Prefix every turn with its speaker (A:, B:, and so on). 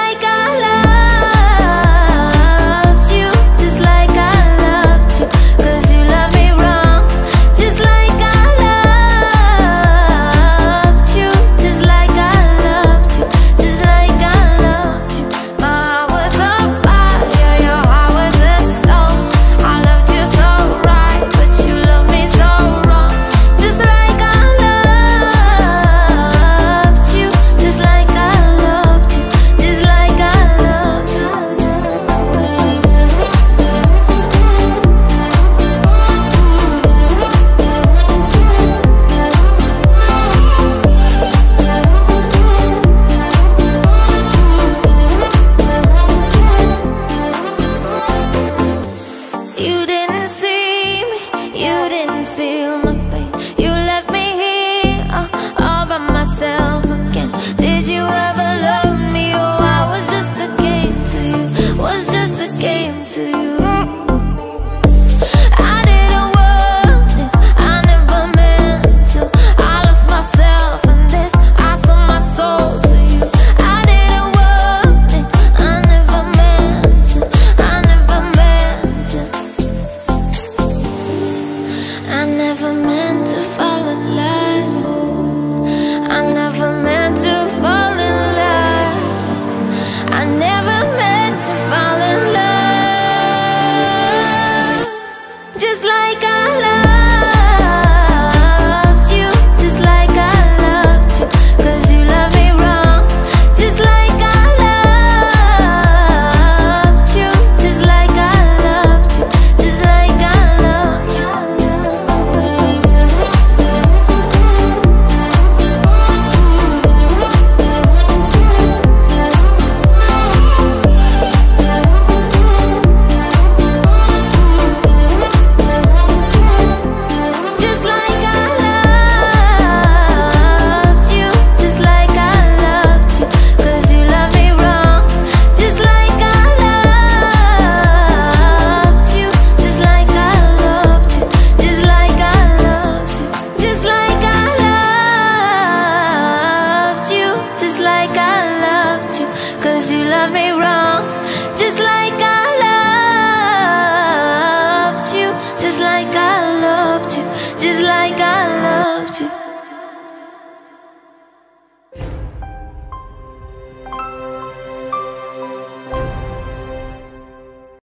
A: like I loved you, just like I loved you, 'cause you love me wrong. Just like I loved you, just like I loved you, just like I loved you. My heart was on fire, your heart was a stone. I loved you so right, but you loved me so wrong. Just like I loved you, just like I loved you, just like I loved you. You didn't see me, you didn't feel my pain. You left me here, all by myself again. Did you ever love me? Oh, I was just a game to you, was just a game to you. I didn't want it, I never meant to. I lost myself in this, I sold my soul to you. I didn't want it, I never meant to, I never meant to. I never meant to fall in love, I never meant to fall in love, I never meant to fall in love. Just like I loved you, just like I loved you, 'cause you love me wrong. Just like I loved you, just like I loved you, just like I loved you. Just like I loved you, just like I loved you, 'cause you love me wrong. Just like I loved you, just like I loved you, just like I loved you, just like I loved you, just like I loved you, 'cause you love me wrong. Just like I loved you, just like I